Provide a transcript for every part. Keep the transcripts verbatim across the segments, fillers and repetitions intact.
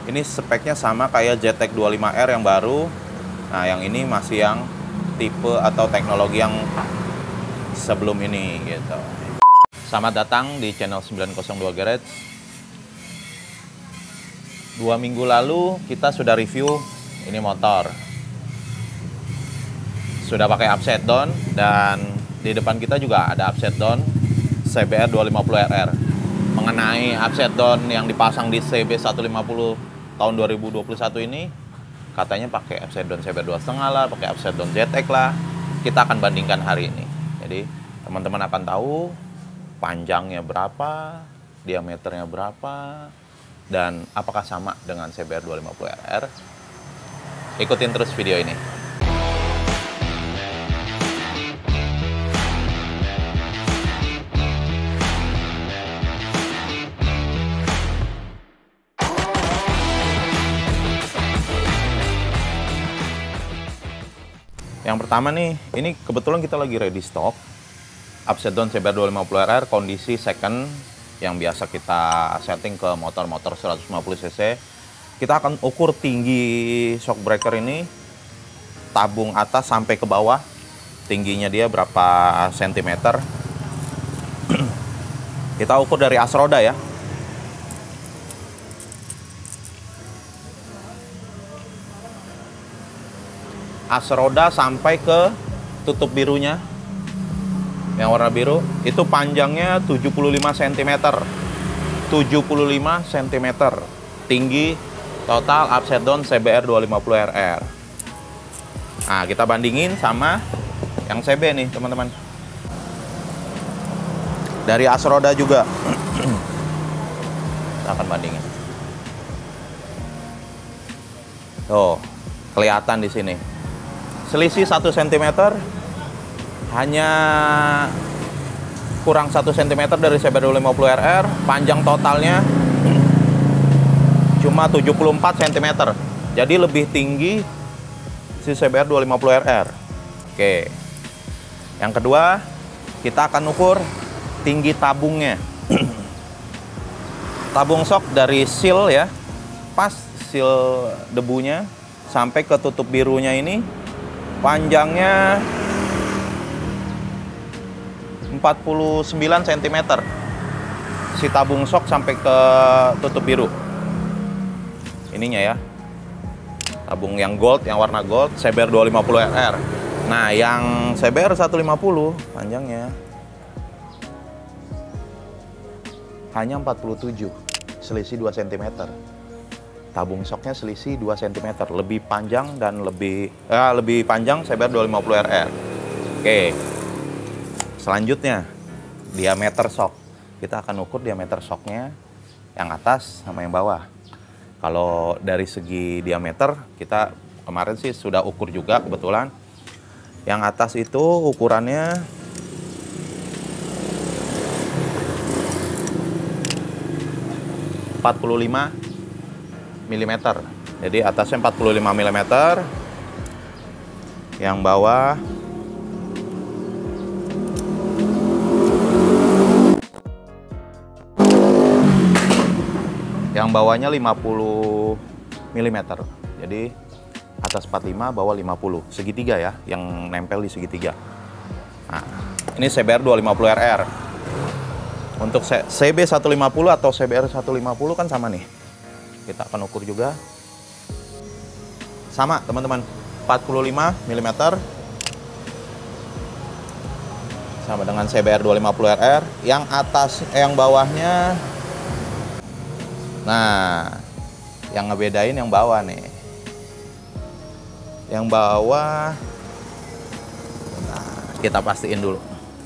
Ini speknya sama kayak Z T E C dua puluh lima R yang baru. Nah, yang ini masih yang tipe atau teknologi yang sebelum ini gitu. Selamat datang di channel sembilan nol dua Garage. Dua minggu lalu kita sudah review ini motor. Sudah pakai upside down dan di depan kita juga ada upside down C B R dua lima nol R R. Mengenai upside down yang dipasang di C B seratus lima puluh tahun dua ribu dua puluh satu ini, katanya pakai upside down C B R dua koma lima lah, pakai upside down Z T E C lah. Kita akan bandingkan hari ini. Jadi teman-teman akan tahu panjangnya berapa, diameternya berapa, dan apakah sama dengan C B R dua lima nol R R. Ikutin terus video ini. Yang pertama nih, ini kebetulan kita lagi ready stock upside down C B R dua lima nol R R kondisi second yang biasa kita setting ke motor-motor seratus lima puluh cc. Kita akan ukur tinggi shock breaker ini, tabung atas sampai ke bawah, tingginya dia berapa sentimeter. Kita ukur dari as roda ya. As roda sampai ke tutup birunya yang warna biru itu panjangnya tujuh puluh lima sentimeter, tujuh puluh lima sentimeter tinggi total upside down C B R dua lima nol R R. Nah, kita bandingin sama yang C B nih teman-teman, dari as roda juga. Kita akan bandingin. Tuh kelihatan di sini selisih satu sentimeter, hanya kurang satu sentimeter dari C B R dua lima nol R R. Panjang totalnya cuma tujuh puluh empat sentimeter, jadi lebih tinggi si C B R dua lima nol R R. Oke, yang kedua kita akan ukur tinggi tabungnya. Tabung shock dari seal ya, pas seal debunya sampai ke tutup birunya ini panjangnya empat puluh sembilan sentimeter. Si tabung shock sampai ke tutup biru. Ininya ya. Tabung yang gold, yang warna gold, C B R dua lima nol R R. Nah, yang C B R seratus lima puluh panjangnya hanya empat puluh tujuh, selisih dua sentimeter. Tabung shocknya selisih dua sentimeter, lebih panjang dan lebih eh, lebih panjang C B R dua lima nol R R. Oke. Selanjutnya, diameter shock. Kita akan ukur diameter shocknya yang atas sama yang bawah. Kalau dari segi diameter, kita kemarin sih sudah ukur juga kebetulan. Yang atas itu ukurannya empat puluh lima milimeter. Jadi atasnya empat puluh lima milimeter, yang bawah yang bawahnya lima puluh milimeter. Jadi atas empat puluh lima, bawah lima puluh, segitiga ya, yang nempel di segitiga. Nah, ini C B R dua lima nol R R. Untuk C B seratus lima puluh atau C B R seratus lima puluh kan sama nih. Kita akan ukur juga sama teman-teman, empat puluh lima milimeter sama dengan C B R dua lima nol R R. Yang atas eh, yang bawahnya, nah yang ngebedain yang bawah nih, yang bawah, nah kita pastiin dulu,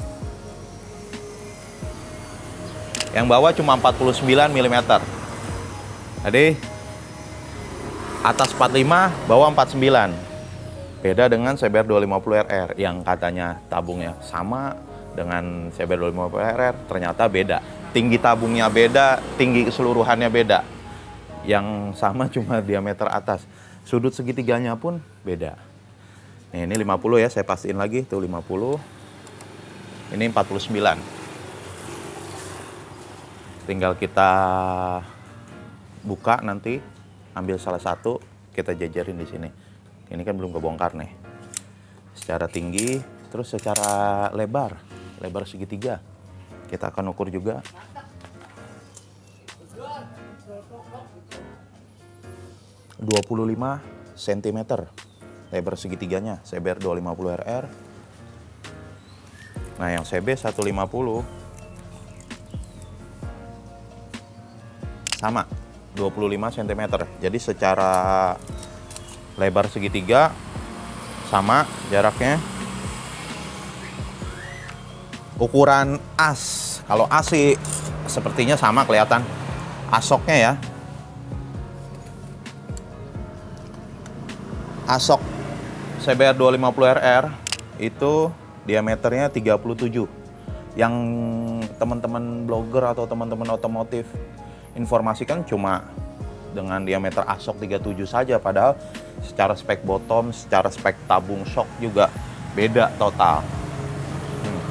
yang bawah cuma empat puluh sembilan milimeter. Jadi atas empat puluh lima, bawah empat puluh sembilan. Beda dengan C B R dua lima nol R R yang katanya tabungnya sama dengan C B R dua lima nol R R, ternyata beda. Tinggi tabungnya beda, tinggi keseluruhannya beda. Yang sama cuma diameter atas. Sudut segitiganya pun beda. Nih, ini lima puluh ya, saya pastiin lagi tuh lima puluh. Ini empat puluh sembilan. Tinggal kita buka nanti ambil salah satu, kita jajarin di sini. Ini kan belum kebongkar nih. Secara tinggi, terus secara lebar, lebar segitiga. Kita akan ukur juga. dua puluh lima sentimeter lebar segitiganya, C B R dua lima nol R R. Nah, yang C B seratus lima puluh sama dua puluh lima sentimeter. Jadi secara lebar segitiga sama jaraknya. Ukuran as, kalau as sih sepertinya sama kelihatan. Asoknya ya. Asok C B R dua lima nol R R itu diameternya tiga puluh tujuh. Yang teman-teman blogger atau teman-teman otomotif informasikan cuma dengan diameter asok tiga puluh tujuh saja, padahal secara spek bottom, secara spek tabung shock juga beda total. Hmm.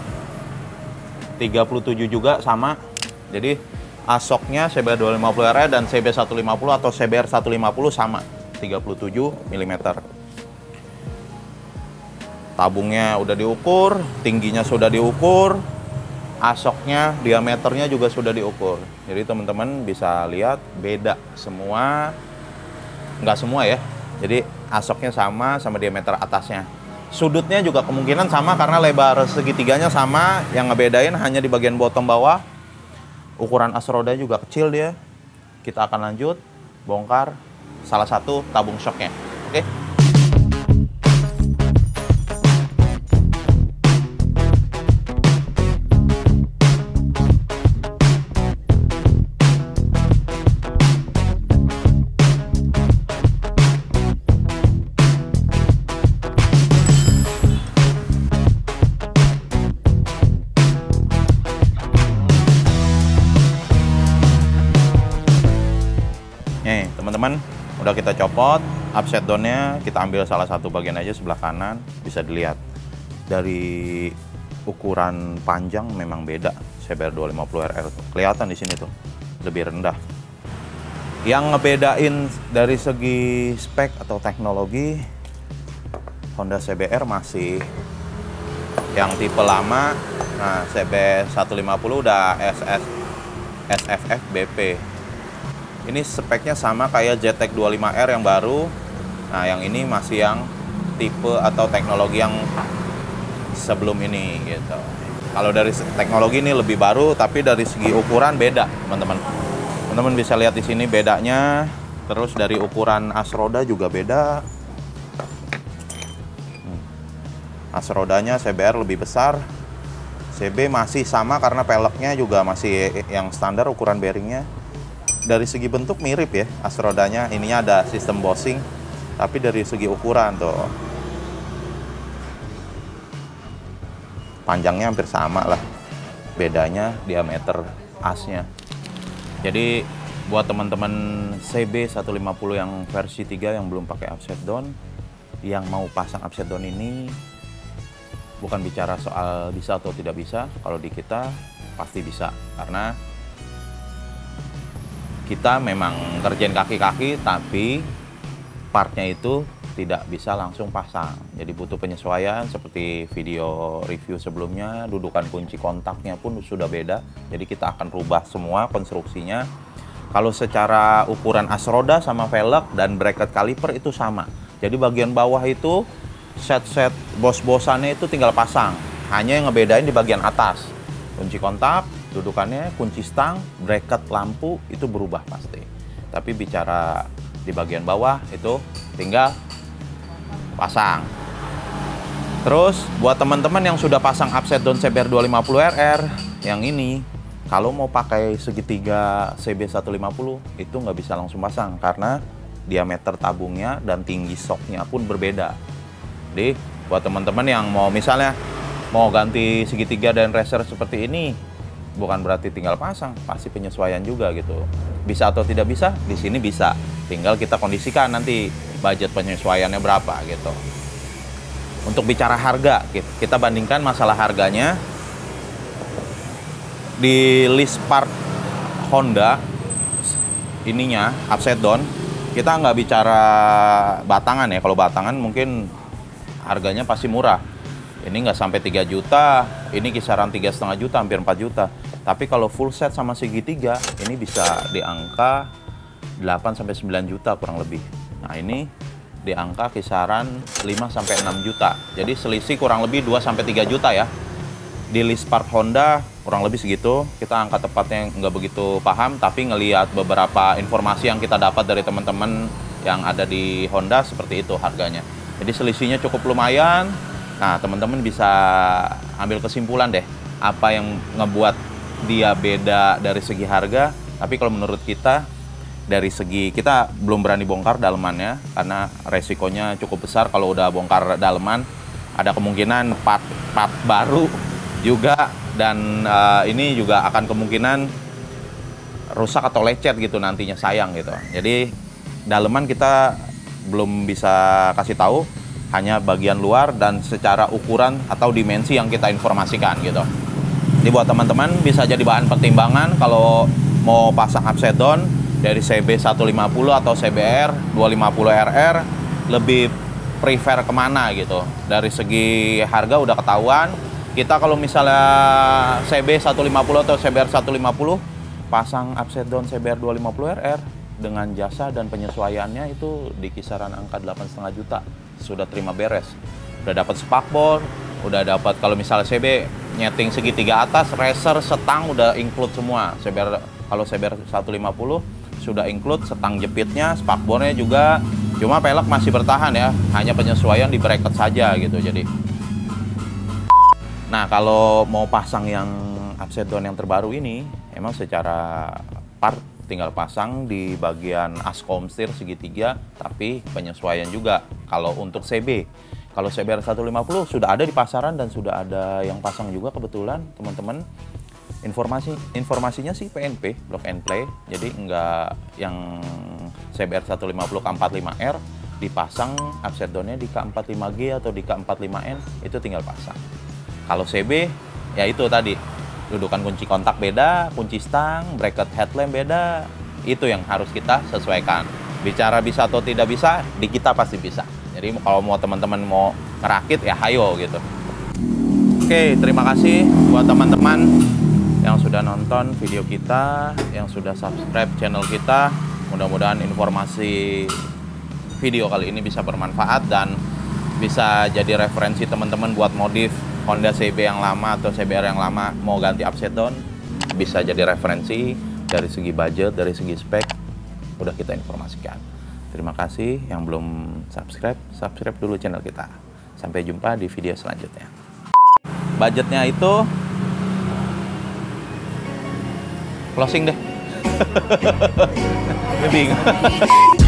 tiga puluh tujuh juga sama. Jadi asoknya C B R dua lima nol R R dan C B seratus lima puluh atau C B R seratus lima puluh sama, tiga puluh tujuh milimeter. Tabungnya udah diukur, tingginya sudah diukur, asoknya, diameternya juga sudah diukur. Jadi teman-teman bisa lihat beda semua, nggak semua ya. Jadi asoknya sama, sama diameter atasnya. Sudutnya juga kemungkinan sama karena lebar segitiganya sama, yang ngebedain hanya di bagian bottom bawah. Ukuran as roda juga kecil dia. Kita akan lanjut, bongkar salah satu tabung shocknya. Oke? Nih teman-teman, udah kita copot, upside down-nya kita ambil salah satu bagian aja sebelah kanan, bisa dilihat. Dari ukuran panjang memang beda C B R dua lima nol R R. Kelihatan di sini tuh, lebih rendah. Yang ngebedain dari segi spek atau teknologi, Honda C B R masih yang tipe lama. Nah, C B seratus lima puluh udah S S S F F B P. Ini speknya sama kayak Z T E C dua puluh lima R yang baru. Nah, yang ini masih yang tipe atau teknologi yang sebelum ini gitu. Kalau dari teknologi ini lebih baru, tapi dari segi ukuran beda, teman-teman. Teman-teman bisa lihat di sini bedanya. Terus dari ukuran as roda juga beda. As rodanya C B R lebih besar. C B masih sama karena peleknya juga masih yang standar ukuran bearingnya. Dari segi bentuk mirip ya, as rodanya. Ininya ada sistem bossing, tapi dari segi ukuran tuh panjangnya hampir sama lah, bedanya diameter asnya. Jadi buat teman-teman C B seratus lima puluh yang versi tiga yang belum pakai upside down, yang mau pasang upside down ini bukan bicara soal bisa atau tidak bisa. Kalau di kita pasti bisa, karena kita memang kerjain kaki-kaki, tapi partnya itu tidak bisa langsung pasang. Jadi butuh penyesuaian seperti video review sebelumnya, dudukan kunci kontaknya pun sudah beda. Jadi kita akan rubah semua konstruksinya. Kalau secara ukuran as roda sama velg dan bracket kaliper itu sama. Jadi bagian bawah itu set-set bos-bosannya itu tinggal pasang. Hanya yang ngebedain di bagian atas. Kunci kontak, dudukannya, kunci stang, bracket lampu itu berubah pasti. Tapi bicara di bagian bawah itu tinggal pasang. Terus buat teman-teman yang sudah pasang upside down C B R dua lima nol R R yang ini, kalau mau pakai segitiga C B seratus lima puluh itu nggak bisa langsung pasang karena diameter tabungnya dan tinggi shocknya pun berbeda. Jadi buat teman-teman yang mau misalnya mau ganti segitiga dan racer seperti ini, bukan berarti tinggal pasang, pasti penyesuaian juga gitu. Bisa atau tidak bisa, di sini bisa. Tinggal kita kondisikan nanti budget penyesuaiannya berapa gitu. Untuk bicara harga, kita bandingkan masalah harganya. Di list part Honda ininya upside down kita nggak bicara batangan ya. Kalau batangan mungkin harganya pasti murah. Ini nggak sampai tiga juta, ini kisaran tiga setengah juta, hampir empat juta. Tapi kalau full set sama segitiga, ini bisa di angka delapan sampai sembilan juta kurang lebih. Nah ini di angka kisaran lima sampai enam juta. Jadi selisih kurang lebih dua sampai tiga juta ya. Di list part Honda kurang lebih segitu. Kita angka tepatnya nggak begitu paham, tapi ngelihat beberapa informasi yang kita dapat dari teman-teman yang ada di Honda seperti itu harganya. Jadi selisihnya cukup lumayan. Nah, teman-teman bisa ambil kesimpulan deh, apa yang ngebuat dia beda dari segi harga. Tapi kalau menurut kita, dari segi, kita belum berani bongkar dalemannya, karena resikonya cukup besar kalau udah bongkar daleman. Ada kemungkinan part-part baru juga, dan uh, ini juga akan kemungkinan rusak atau lecet gitu nantinya, sayang gitu. Jadi, daleman kita belum bisa kasih tahu, hanya bagian luar dan secara ukuran atau dimensi yang kita informasikan gitu. Ini buat teman-teman bisa jadi bahan pertimbangan kalau mau pasang upside down dari C B seratus lima puluh atau C B R dua lima nol R R, lebih prefer kemana gitu. Dari segi harga udah ketahuan. Kita kalau misalnya C B seratus lima puluh atau C B R seratus lima puluh pasang upside down C B R dua lima nol R R dengan jasa dan penyesuaiannya itu di kisaran angka delapan setengah juta. Sudah terima beres, udah dapat spakbor, udah dapat kalau misalnya C B nyeting segitiga atas, racer, setang udah include semua. C B R, kalau C B R seratus lima puluh sudah include setang jepitnya, spakbornya juga. Cuma pelek masih bertahan ya, hanya penyesuaian di bracket saja gitu. Jadi, nah kalau mau pasang yang upside down yang terbaru ini, emang secara part tinggal pasang di bagian askom setir segitiga, tapi penyesuaian juga. Kalau untuk C B, kalau C B R seratus lima puluh sudah ada di pasaran dan sudah ada yang pasang juga kebetulan teman-teman. Informasi informasinya sih P N P, plug and play. Jadi enggak yang C B R seratus lima puluh K empat puluh lima R dipasang upside down-nya di K empat puluh lima G atau di K empat puluh lima N, itu tinggal pasang. Kalau C B ya itu tadi, dudukan kunci kontak beda, kunci stang, bracket headlamp beda, itu yang harus kita sesuaikan. Bicara bisa atau tidak bisa, di kita pasti bisa. Jadi kalau mau teman-teman mau ngerakit ya hayo gitu. Oke, terima kasih buat teman-teman yang sudah nonton video kita, yang sudah subscribe channel kita. Mudah-mudahan informasi video kali ini bisa bermanfaat dan bisa jadi referensi teman-teman buat modif Honda C B yang lama atau C B R yang lama mau ganti upside down, bisa jadi referensi dari segi budget, dari segi spek, udah kita informasikan. Terima kasih yang belum subscribe, subscribe dulu channel kita. Sampai jumpa di video selanjutnya. Budgetnya itu closing deh. Bingung.